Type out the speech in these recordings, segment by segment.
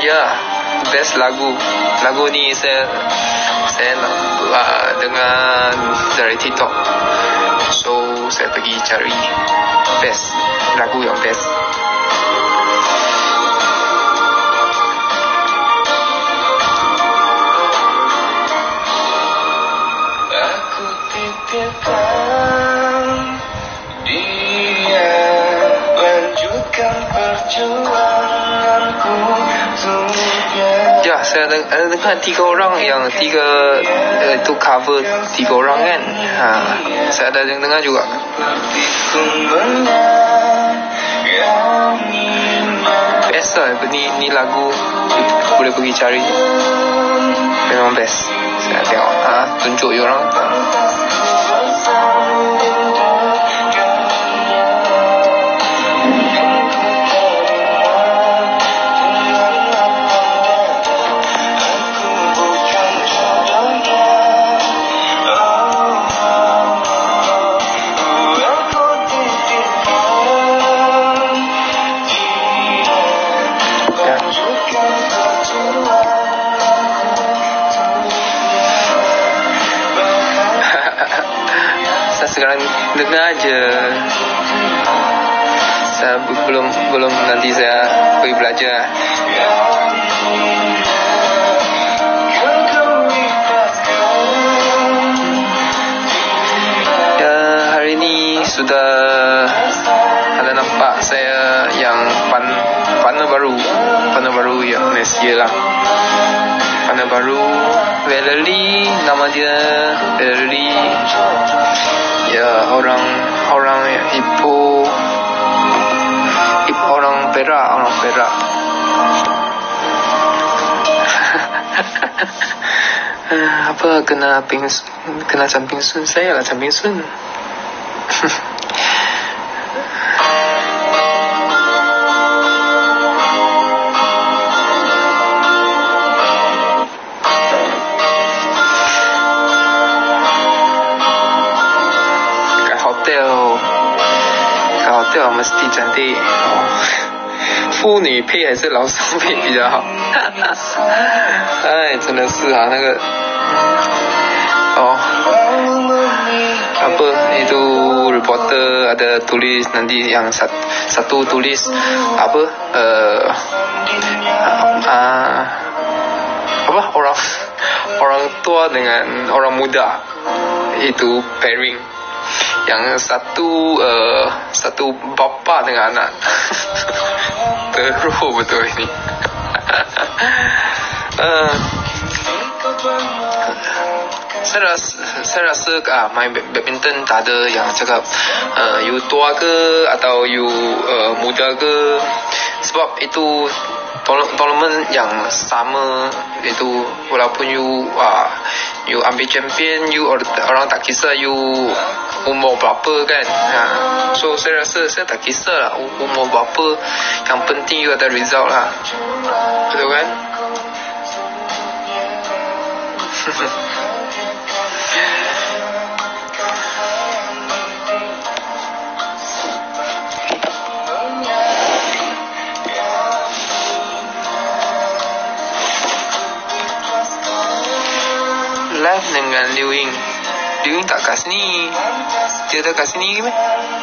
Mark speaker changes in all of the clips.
Speaker 1: Ya, best lagu ni saya dengar dari TikTok. So saya pergi cari best lagu yang best. Aku titipkan dia, lanjutkan perjuanganku. Ya, saya dengar tiga orang itu cover tiga orang kan. Saya ada dengar juga. Best lah ni lagu, boleh pergi cari, memang best. Saya tengok tunjuk orang. Sekarang dengar aja. Saya belum nanti saya pergi belajar. Ya, hari ini sudah ada nampak saya yang partner baru yang Malaysia lah. Partner baru Valerie, nama dia Valerie. Ya, orang Ipoh, orang Perak. Apa kena camping sun, saya lah camping sun. hotel mesti cantik。妇女配还是老少配比较好？哎，真的是啊，那个apa itu reporter ada tulis nanti yang satu tulis apa orang tua dengan orang muda itu pairing, yang satu bapa dengan anak. Teruk betul ini. Saya rasa main badminton tak ada yang cakap you tua ke atau you muda ke, sebab itu tournament yang sama itu, walaupun you ambil champion, you orang tak kisah you umur berapa kan. So saya rasa saya tak kisah lah umur berapa, yang penting you ada result lah, betul kan? Live dengan Liu Ying tak kat sini. Dia ada kat sini ke?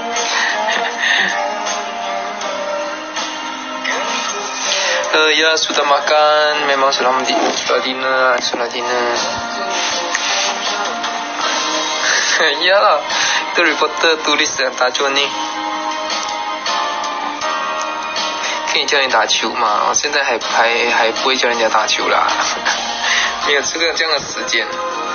Speaker 1: Ya, sudah makan. Memang sudah dinner. Ya lah, itu reporter tulis yang tajuk ni，可以叫你打球嘛？我现在还不会叫人家打球啦，没有这样的时间。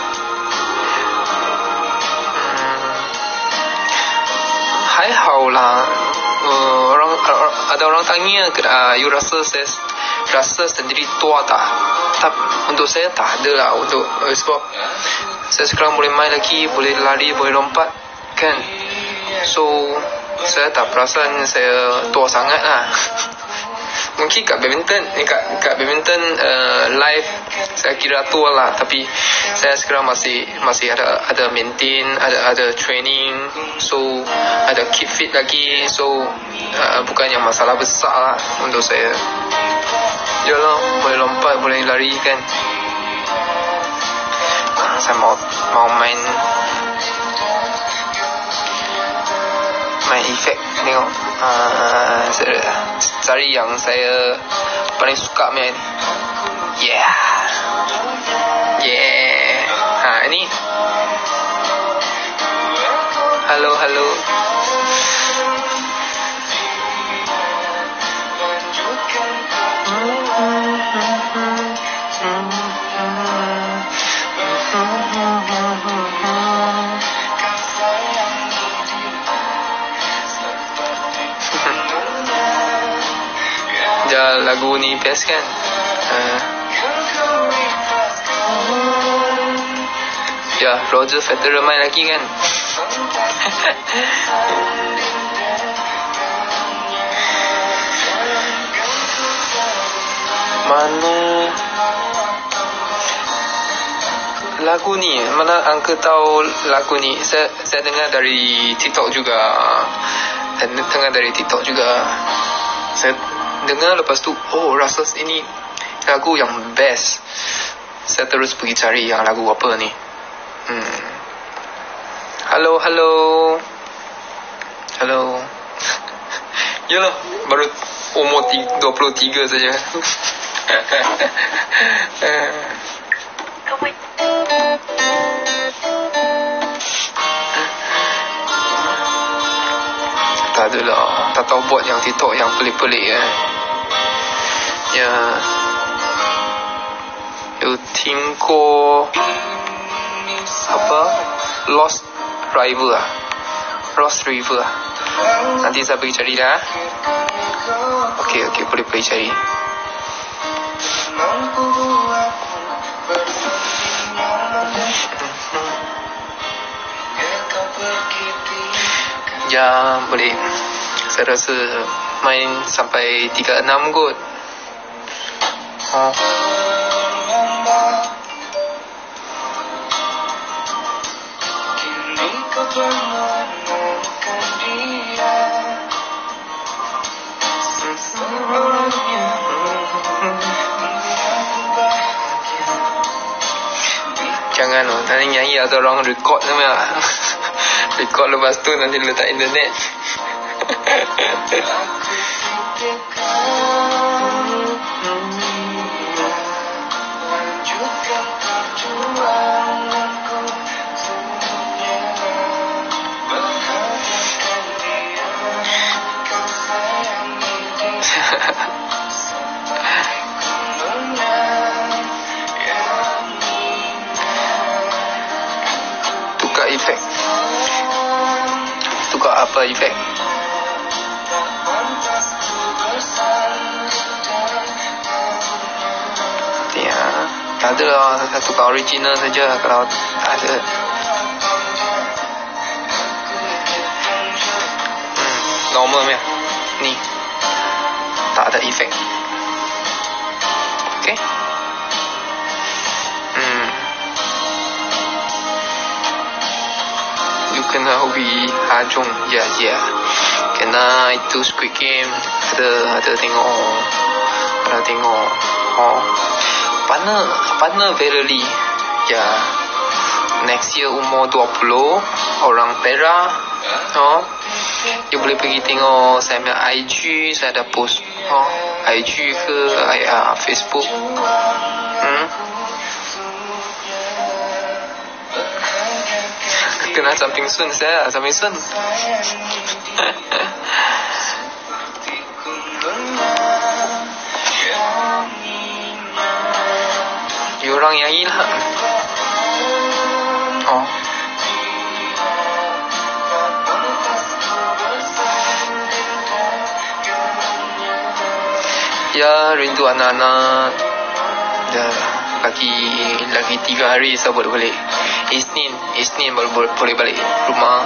Speaker 1: 还好啦。ada orang tanya, you rasa sendiri tua tak? Untuk saya tak ada lah, sebab saya sekarang boleh main lagi, boleh lari, boleh lompat kan. So saya tak perasan saya tua sangat lah. Mungkin kat badminton live saya kira tua lah, tapi saya sekarang masih ada maintain, ada training, so ada keep fit lagi, so bukan yang masalah besar lah untuk saya. Yalah, boleh lompat, boleh lari kan. Saya mau main efek tengok. Saya cari yang saya paling suka main. Yeah. Ini. Halo. Lagu ni best kan. Ya, Roger Federer main lagi kan. Mana lagu ni? Mana Angka tahu lagu ni? Saya dengar dari TikTok juga. Saya dengar lepas tu, rasa ini lagu yang best. Saya terus pergi cari yang lagu apa ni. Halo. Yalah, baru umur 23 saja. Tak adalah, tak tahu buat yang TikTok yang pelik-pelik Ya. 有听过apa Lost River nanti saya pergi cari dah. Okey, boleh pergi cari. Ya, boleh. Saya rasa main sampai 36 kot. Jangan nanti nyanyi atau orang record semua. Record lepas tu nanti letak internet. Tukar apa efek? Ya, tak ada lah. Saya tukar original saja kalau ada. Normal ya. Ni tak ada efek. Okay. Kena hobi hajung ya. Kena itu Squid Game ada tengok. Partner Verily ya. Next year umur 20, orang Perak. You boleh pergi tengok saya punya IG, saya ada post IG ke Facebook. Kena samping sun. You orang nyanyi lah. Ya, rindu anak-anak. Lagi 3 hari saya boleh balik. Isnin baru boleh balik rumah.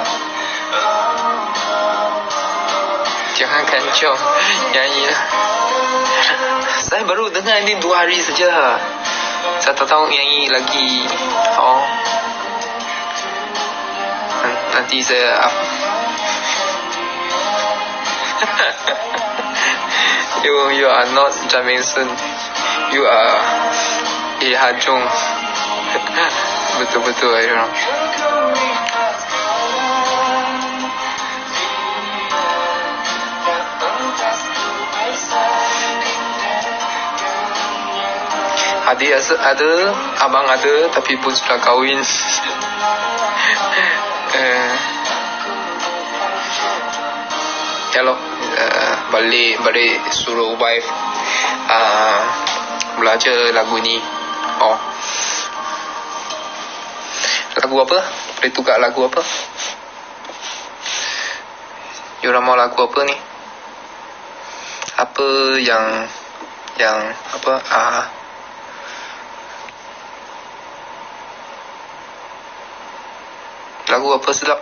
Speaker 1: Jangan kancung nyanyi lah. Saya baru dengar ini 2 hari saja. Saya tak tahu nyanyi lagi. Nanti saya You are not Jamison. You are Hajong. Betul-betul orang. Adik ada, abang ada, tapi pun sudah kahwin. Kalau balik suruh wife belajar lagu ni. Lagu apa? Boleh tukar lagu apa? Diorang mau lagu apa ni? Apa yang apa? Lagu apa sedap?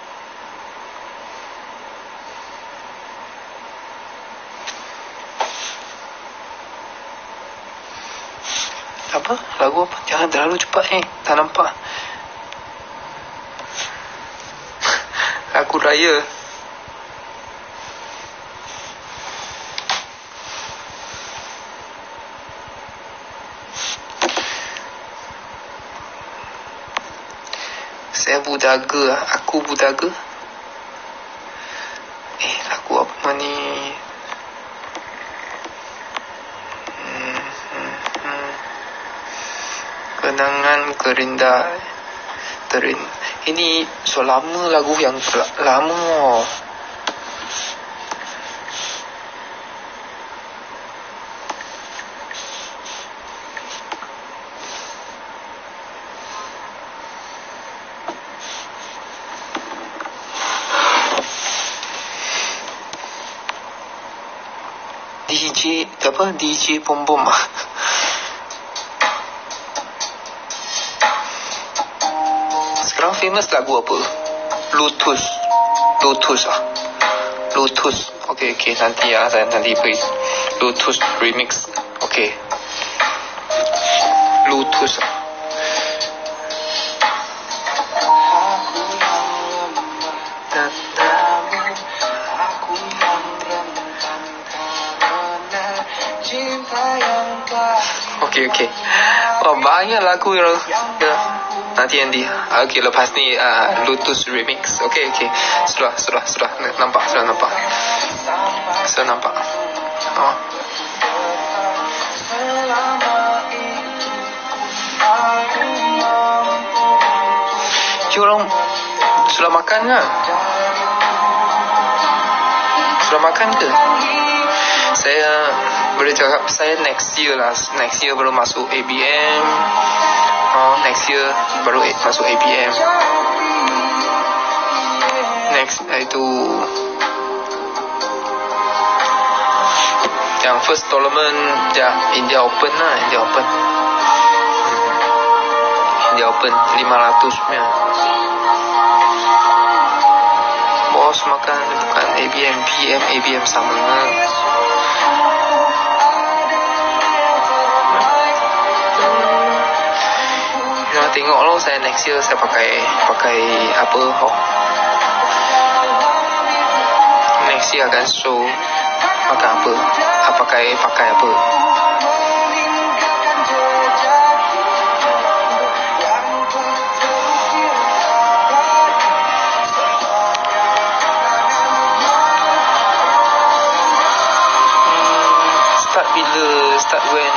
Speaker 1: Apa? Lagu apa? Jangan terlalu cepat tak nampak. Lagu raya. Saya budaga. Aku budaga. Lagu apa ni? Kenangan kerindah ini so lama, lagu yang lama. DJ Bom Bom. Sekarang famous lagu apa? Lotus. Okay, nanti saya nanti beri Lotus remix. Okay. Lotus. Okay. Banyak lagu yang nanti okay, lepas ni Lotus remix. Okay. Sudah nampak. Orang sudah makan ke? Saya boleh cakap saya next year baru masuk ABM. Next year baru masuk ABM. Next itu yang first tournament India Open. India Open 500 punya. Bos makan bukan ABM sama. Tengok lo, saya next year saya pakai apa? Next year akan show makan apa? Pakai apa? Start when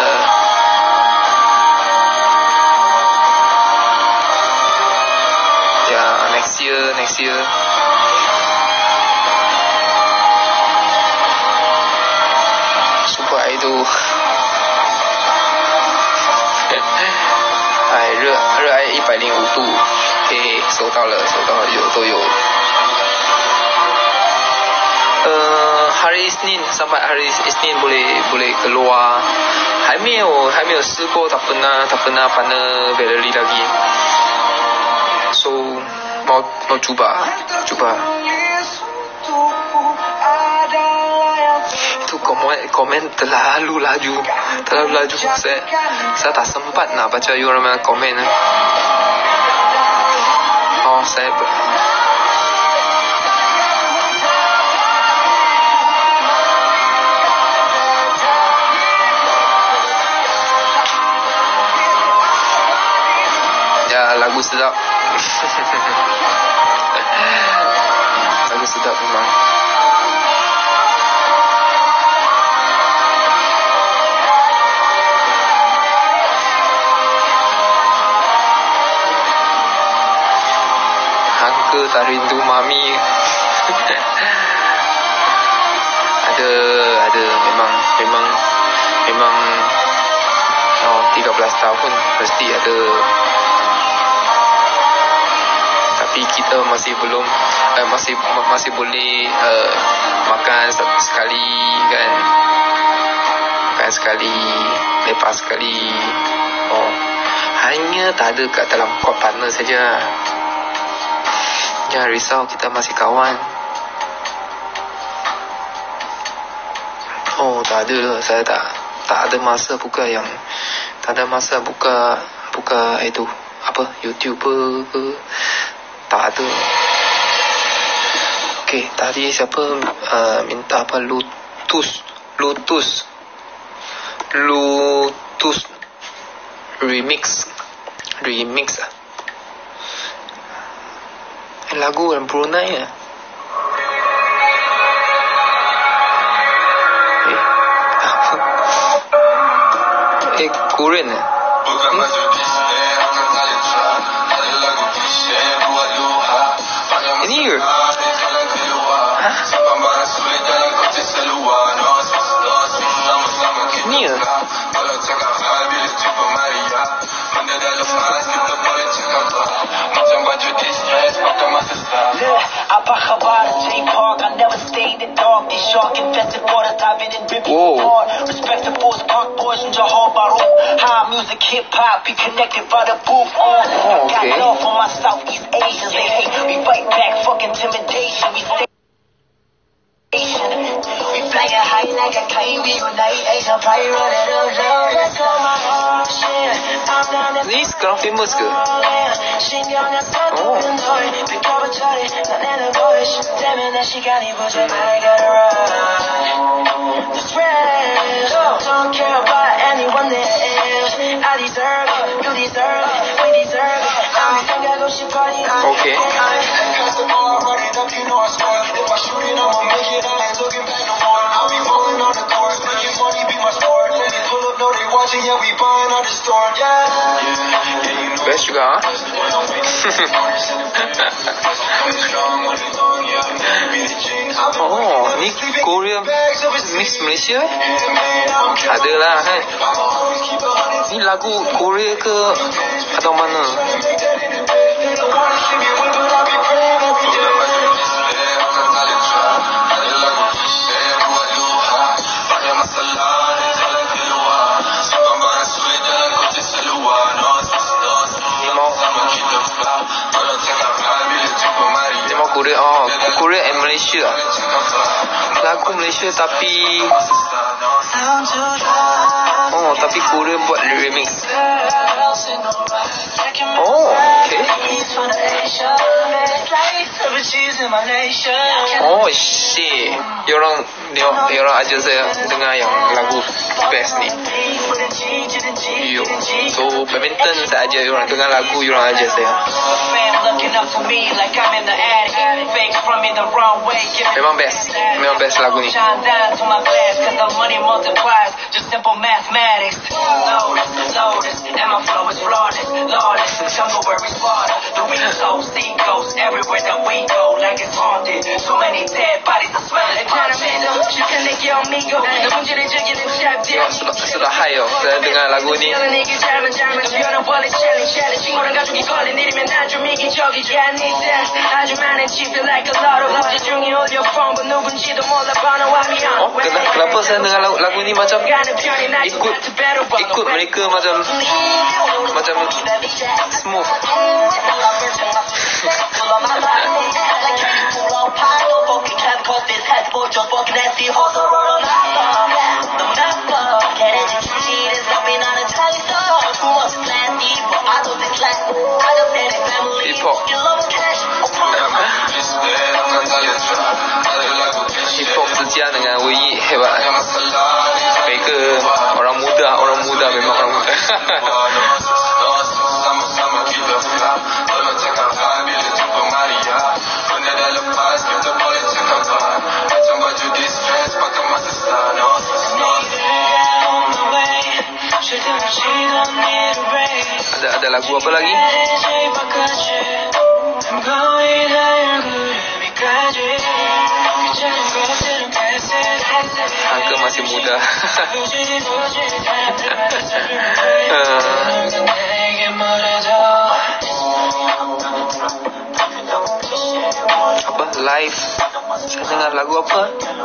Speaker 1: next year. Super Idol. 热爱105度，收到了，都有。hari Isnin sampai hari Isnin boleh keluar. 还没有试过，tak pernah pandai berlari lagi. So mau cuba. Itu komen terlalu laju. Saya tak sempat nak baca orang komen. Saya lagu sedap. Lagu sedap memang. Hangga tak rindu mami. ada memang 13 tahun pasti ada, tapi kita masih belum masih boleh makan sekali kan, makan sekali, lepas sekali. Hanya tak ada kat dalam kod partner saja. Jangan risau, kita masih kawan. Tak ada lah, saya tak ada masa buka itu apa, YouTuber ke, tak ada. Okey, tadi siapa minta apa, Lotus remix lagu dalam Brunei ya. Korean ya? Ini ke? Ini ya? Apa khabar J-Park? I never stayed in dark. These shark infested waters diving in ripping apart. Respect the force park boys from Johor Bahru. High music, hip hop, be connected by the booth. Got love for my Southeast Asians. They hate, we fight back, fuck intimidation. We stay. We fly high like a kite. We unite Asian pirate at a low. Let's go my ocean. Ni sekarang famous ke? Don't care about anyone else. I deserve it, you deserve it, we deserve it. Okay. Best juga. Ni Korea mix Malaysia adalah kan. Ni lagu Korea ke atau mana? Korea and Malaysia. Lagu Malaysia tapi Korea buat remix. Okay. Shit. Diorang ajar saya dengar yang lagu best ni. So badminton saya ajar diorang dengar lagu, diorang ajar saya. Memang best lagu ni. Sudah high saya dengar lagu ni. Kenapa saya dengar lagu ni macam ikut mereka macam smooth. Hip-hop setia dengan Wei hebat. Mereka orang muda memang orang muda. Ada lagu apa lagi? Angka masih muda. Apa? Live. Saya dengar lagu apa?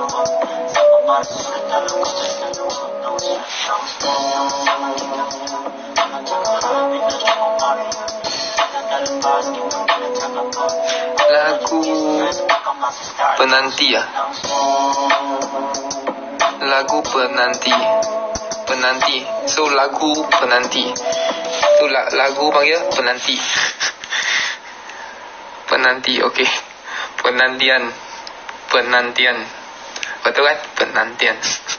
Speaker 1: Lagu penanti ya. Lagu penanti. So lagu penanti. Tu lagu panggil penanti. Penanti, okey. Penantian. Betul kan? Penantian.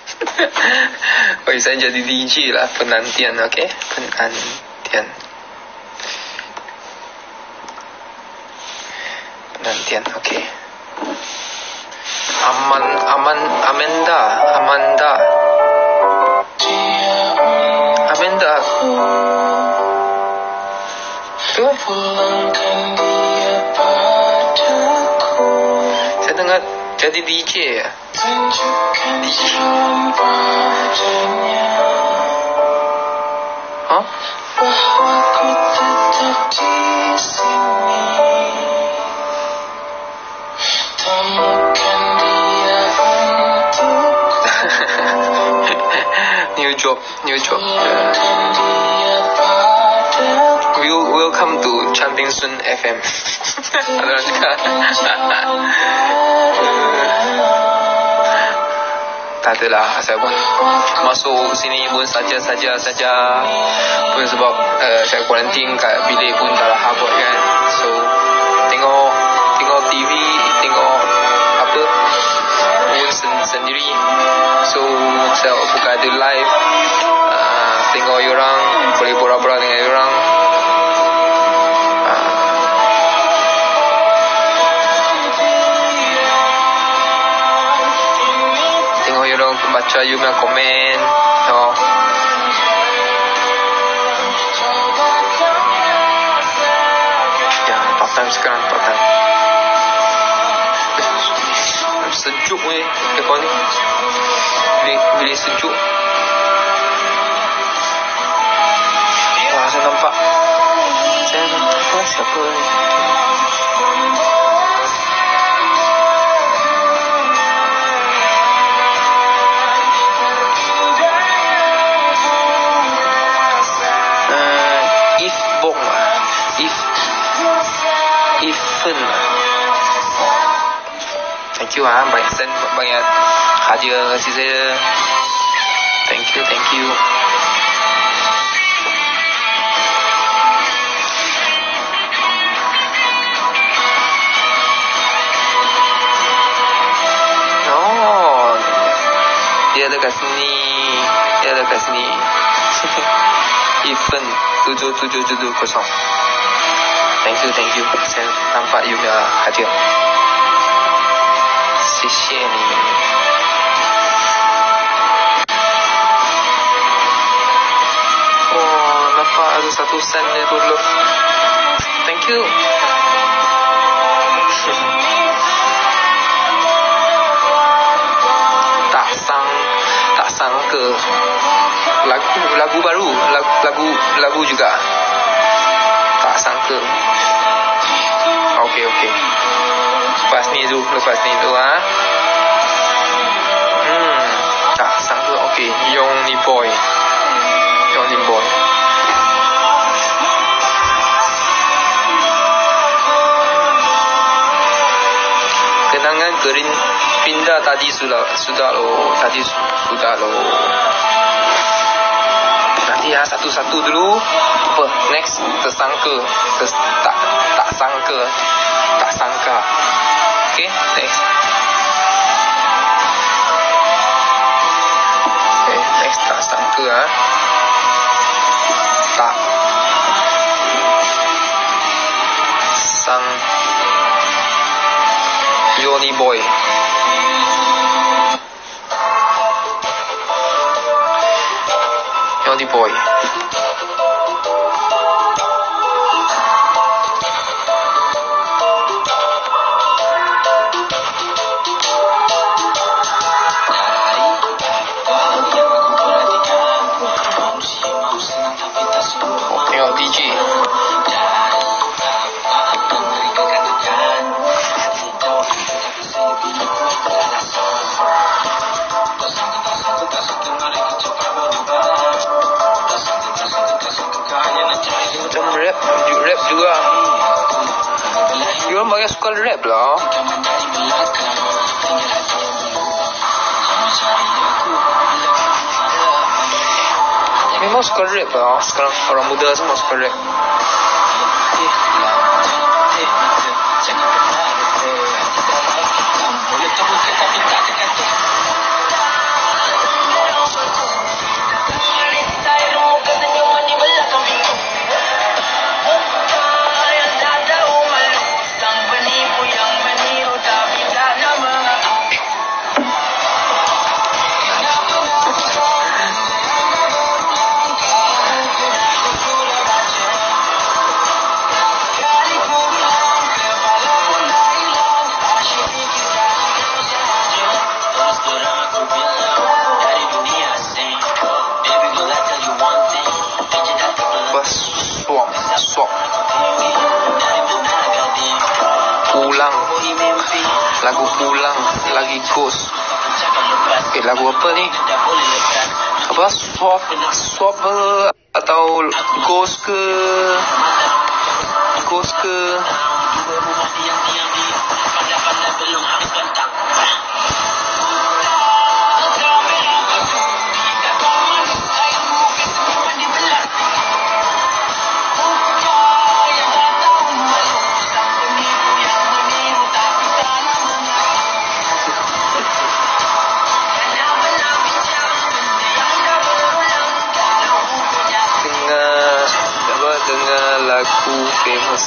Speaker 1: Saya jadi DJ lah. Penantian, okey. Penantian, okey. Amanda. Betul? Saya dengar jadi DJ ya. DJ. Hah? New job. Welcome to Chanting Sun FM. Ada juga. Tak adalah, saya pun masuk sini pun saja pun sebab saya kuarantin kat bilik pun tak lah buat kan. So tengok TV, tengok apa pun sendiri. So saya buka ada live, tengok orang, boleh borak-borak dengan orang. Baca you punya komen. Ya, part time sekarang. Sejuk ni aircon ni. Bilik sejuk. Wah, saya nampak siapa ni? Thank you banyak hadiah kasih saya. Thank you. Oh, dia ada kat sini. Even 7770. Thank you. Saya nampak you punya hadiah. 谢谢你。Oh, nampak ada satu sen ni dulu. Thank you. Tak sangka lagu baru, lagu juga. Tak sangka. Okey. Lepas ni tu tak sangka. Okey, Yongni Boy. Kenangan pindah tadi sudah loh. Nanti ya satu-satu dulu. Apa? Next tersangka. Tak sangka. Okay, next. Okay, next tak sangka Tak sang Yoni Boy. Yoni Boy. rap juga. Diorang banyak suka rap lah. Memang suka rap lah. Sekarang orang muda semua suka rap. Lagu pulang lagi ghost. Lagu apa ni? Apa swap atau ghost ke? Lagu famous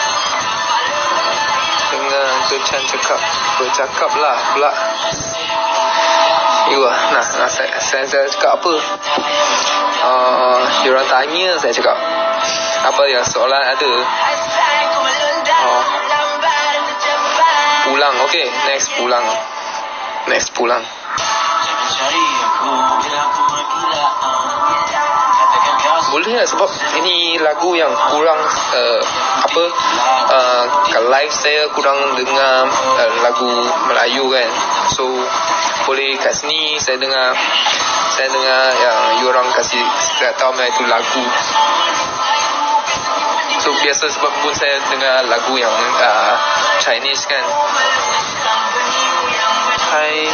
Speaker 1: dengan Kecan bercakap lah pula. Nah, saya cakap apa? Diorang tanya, saya cakap apa yang soalan ada. Pulang, okay. Next pulang. Boleh lah, sebab ini lagu yang kurang kalau live saya kurang dengar lagu Melayu kan. So boleh kat sini saya dengar yang diorang kasih tahu itu lagu. So biasa sebab pun saya dengar lagu yang Chinese kan. Hi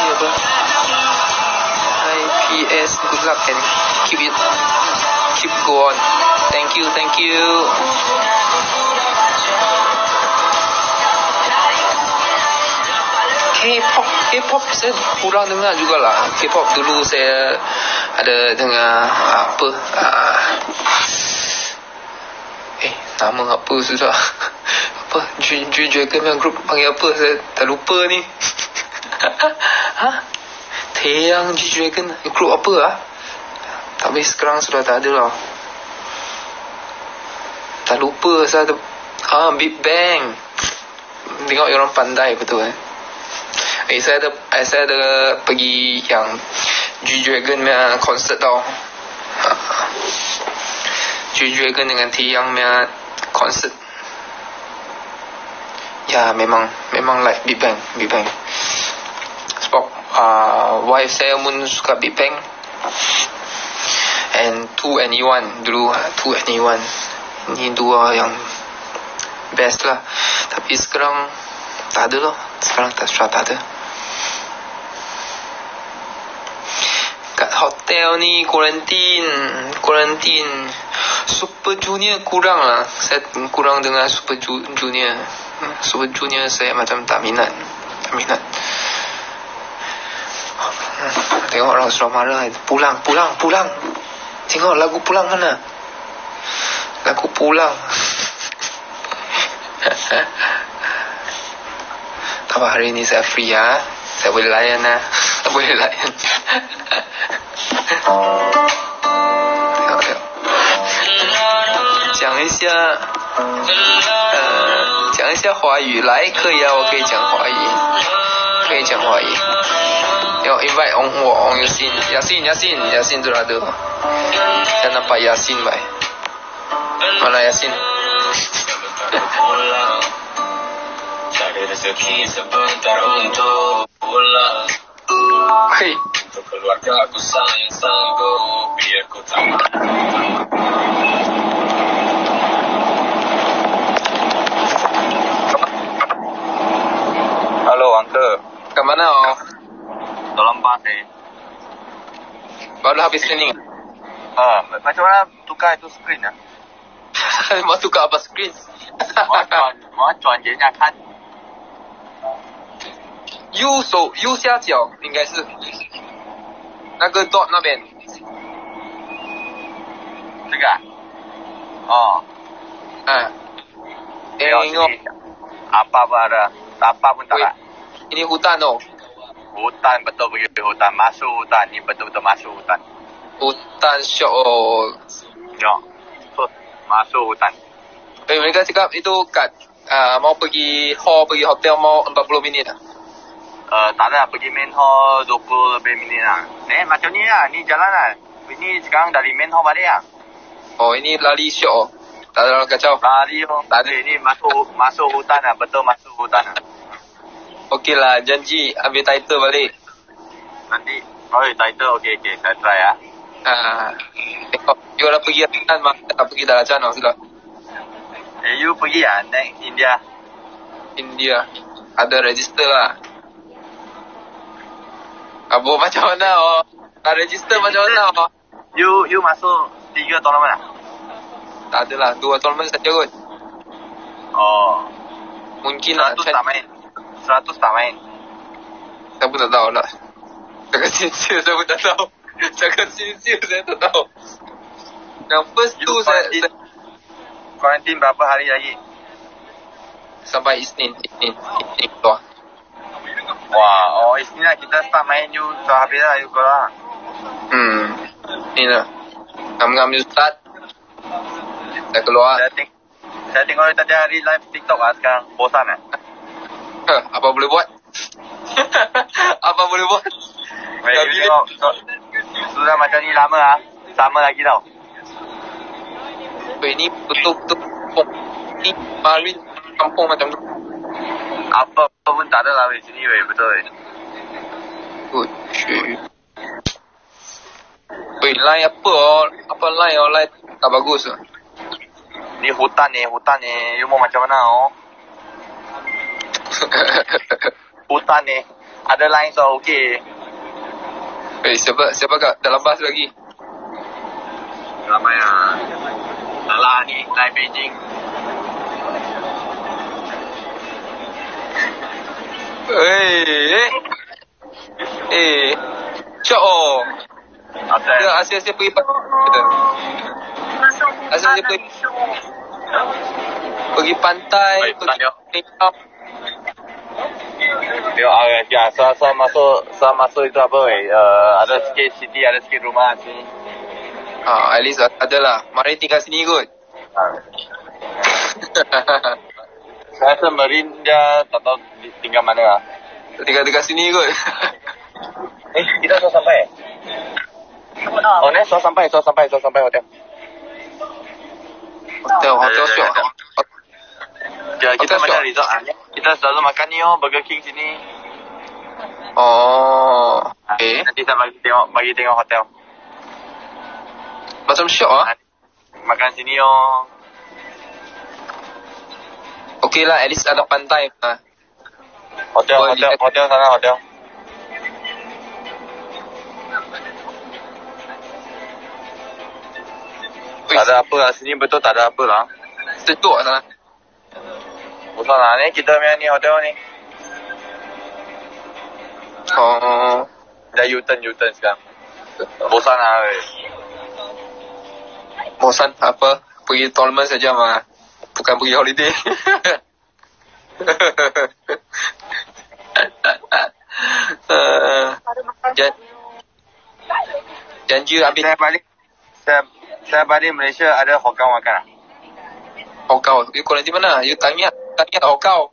Speaker 1: PS, good luck and keep go on. Thank you. K-pop saya kurang dengar jugalah. K-pop dulu saya ada dengar nama apa susah. Apa G-Dragon yang group panggil apa, saya tak lupa ni. Taeyang G-Dragon group apa lah. Tapi sekarang sudah tak ada lah. Tak lupa saya ada. Big Bang. Tengok orang pandai betul kan. Saya ada pergi yang G-Dragon punya konsert tau. G-Dragon dengan Taeyang punya konsert. Ya memang like Big Bang. Sebab wife saya pun suka Big Bang. And 2NE1 dulu. 2NE1 ini dua yang best lah. Tapi sekarang tak ada lah. Sekarang sudah tak ada. Kat hotel ni Quarantine Super Junior kurang lah. Saya kurang dengar Super Junior. Super Junior saya macam tak minat. Tengok orang sudah marah. Pulang. Tengok lagu pulang mana? Lagu pulang. Tak apa, hari ni saya free ya. Saya boleh layan lah. Tengok. 讲一下华语来，可以啊，我可以讲华语。要 invite Ong Yasin tu ada. Saya nampak Yasin baik. Mana Yasin? Cari rezeki sebentar untuk pulang. Hei. Untuk keluarga aku sayang sanggup biar ku tak. Baru habis training.
Speaker 2: Macam mana tukar itu screen ah?
Speaker 1: Mau tukar apa screen?
Speaker 2: 我转给人家看。
Speaker 1: 右下角应该是那个 dot 那边。
Speaker 2: 这个啊？哦。
Speaker 1: Tengok.
Speaker 2: Apa pun ada. Apa pun tak ada.
Speaker 1: Ini hutan oh.
Speaker 2: Hutan betul pergi hutan. Masuk hutan. Ni betul-betul masuk hutan.
Speaker 1: Hutan syok oh.
Speaker 2: Ya. Masuk hutan.
Speaker 1: Mereka cakap itu kat mau pergi hall, pergi hotel mau 40 minit lah.
Speaker 2: Tak ada. Pergi main hall 20 lebih minit lah. Macam ni lah. Ni jalan lah. Ini sekarang dari main hall balik lah.
Speaker 1: Oh, ini lari syok oh. Tak ada orang kacau.
Speaker 2: Lari oh. Tak ada. Ini masuk hutan lah. Betul masuk hutan lah.
Speaker 1: Okey lah. Janji ambil title balik.
Speaker 2: Nanti. Oh, title. Okey. Saya try lah.
Speaker 1: Tengok. You dah pergi kan? Tak pergi Darajat oh, sudah.
Speaker 2: You pergi lah. Next
Speaker 1: India. Ada register lah. Abu macam mana oh? Tak register macam mana oh?
Speaker 2: You masuk 3 tournament lah?
Speaker 1: Tak adalah. 2 tournament saja kot.
Speaker 2: Oh.
Speaker 1: Mungkin lah.
Speaker 2: 100 tak main. 100 tak main.
Speaker 1: Saya pun tak tahu lah. Cakap sincere saya pun tak tahu. Cakap sincere saya tak tahu. Yang first tu saya
Speaker 2: Kuarantin berapa hari lagi?
Speaker 1: Sampai Isnin keluar.
Speaker 2: Wah, Isnin lah kita start main you. So habis lah you keluar.
Speaker 1: Ni lah. Ngam-ngam you start. Saya keluar.
Speaker 2: Saya tengok you tadi hari live TikTok lah sekarang. Bosan lah.
Speaker 1: Apa boleh buat? Apa boleh buat?
Speaker 2: You tengok. Sudah macam ni lama lah. Sama lagi tau.
Speaker 1: Ini betul-betul kampung. Ini Marin kampung macam tu.
Speaker 2: Apa pun tak ada lah di sini weh. Betul weh.
Speaker 1: Weh, line apa oh? Apa line oh? Line tak bagus oh.
Speaker 2: Ni hutan ni. You mau macam mana oh? Hutan ni. Ada line so okey.
Speaker 1: Weh, siapa kat dalam bas lagi?
Speaker 2: Ramai lah. Salah ni, line Beijing.
Speaker 1: Syok oh.
Speaker 2: Asal
Speaker 1: Asyik pergi kita. Asyik pergi pantai. Pergi
Speaker 2: Ya, saya masuk itu apa weh? Ada sikit city, ada sikit rumah sini.
Speaker 1: At least adalah. Mari tinggal sini kot.
Speaker 2: Saya rasa Marin dia tak tahu tinggal mana lah.
Speaker 1: Tinggal dekat sini kot.
Speaker 2: Kita sudah sampai. Oh, ni sudah sampai hotel.
Speaker 1: Hotel syok.
Speaker 2: Kita mana resort ah? Kita selalu makan ni Burger King sini.
Speaker 1: Oh. Okay.
Speaker 2: Nanti saya bagi tengok hotel.
Speaker 1: Macam syok ah.
Speaker 2: Makan sini
Speaker 1: Okey lah, at least ada pantai.
Speaker 2: Hotel sana. Tak ada apa lah sini, betul tak ada apa lah.
Speaker 1: Sejuk lah sana.
Speaker 2: Bosan lah ni kita punya ni hotel ni.
Speaker 1: Oh.
Speaker 2: Dah U-turn sekarang. Bosan lah weh.
Speaker 1: Bosan apa? Pergi tournament saja mah. Bukan pergi holiday. Janji ambil
Speaker 2: saya balik Malaysia ada hokau makan lah.
Speaker 1: Hokau. You kuarantin mana? You tanya hokau.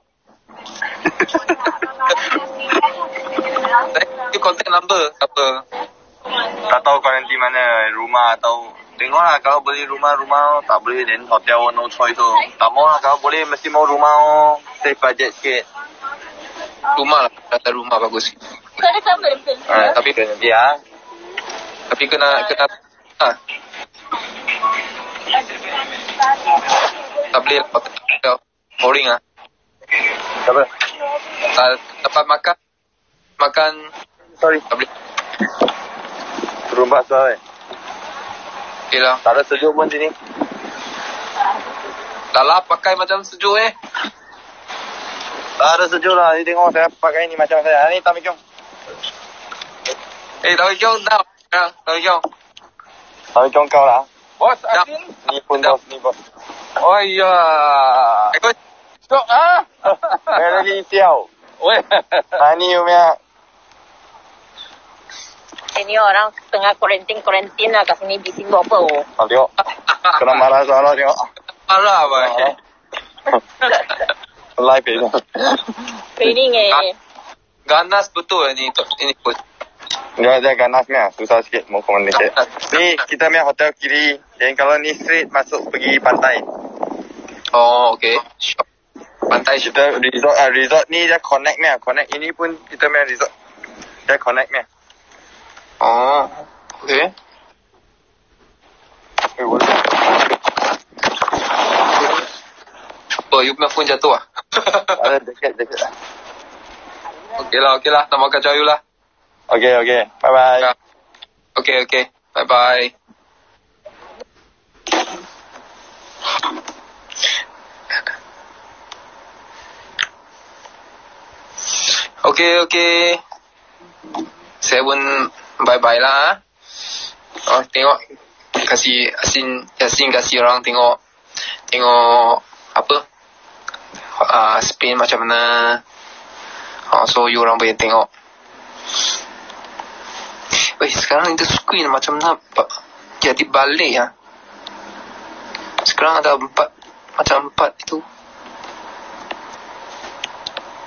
Speaker 1: You contact number apa?
Speaker 2: Tak tahu kuarantin mana, rumah atau tengoklah kalau boleh rumah tak boleh then hotel no choice tak mau lah kalau boleh mesti mau rumah save budget sikit.
Speaker 1: Rumah lah, kata rumah bagus. Tapi
Speaker 2: ya.
Speaker 1: Tapi kena tak boleh hotel boring ah.
Speaker 2: Apa?
Speaker 1: Tempat makan
Speaker 2: sorry.
Speaker 1: Tak boleh.
Speaker 2: turun bakso.
Speaker 1: Okay lah.
Speaker 2: Tak ada sejuk pun sini.
Speaker 1: Dah lah pakai macam sejuk
Speaker 2: Tak ada sejuk lah. Ni tengok saya pakai ni macam saya. Ni Tami Kiong.
Speaker 1: Tami Kiong dah. Tami Kiong.
Speaker 2: Tami Kiong kau lah.
Speaker 3: Bos, Asin.
Speaker 2: Ni pun bos, ni bos.
Speaker 3: Oh iya. Cok
Speaker 2: Very siao.
Speaker 3: Weh.
Speaker 2: Ni you punya.
Speaker 4: Ini orang tengah kuarantin lah kat sini bising buat apa?
Speaker 2: Tengok. Kena marah soalan tengok.
Speaker 1: Marah apa?
Speaker 2: Live itu.
Speaker 4: Training
Speaker 1: Ganas betul ni pun.
Speaker 2: Dia ganasnya susah sikit mau komunikasi. Ni kita punya hotel kiri. Yang kalau ni straight masuk pergi pantai.
Speaker 1: Oh, okay. Pantai
Speaker 2: Kita resort ni dia connect ni. Connect ini pun kita punya resort. Dia connect ni.
Speaker 1: Oh, okay. Oh, you punya phone jatuh ah?
Speaker 2: Ada dekat.
Speaker 1: Okay lah. Tak makan kacau you lah.
Speaker 2: Okay. Bye bye.
Speaker 1: Okay. Bye bye. Okay. Saya pun bye-bye lah. Oh, tengok. Yasin kasih orang tengok apa? Spain macam mana. So, you orang boleh tengok. Sekarang itu screen macam mana jadi balik ya. Sekarang ada 4 itu.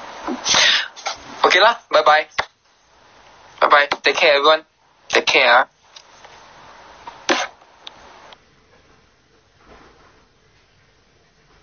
Speaker 1: Okay lah, bye bye. Take care everyone. Take care.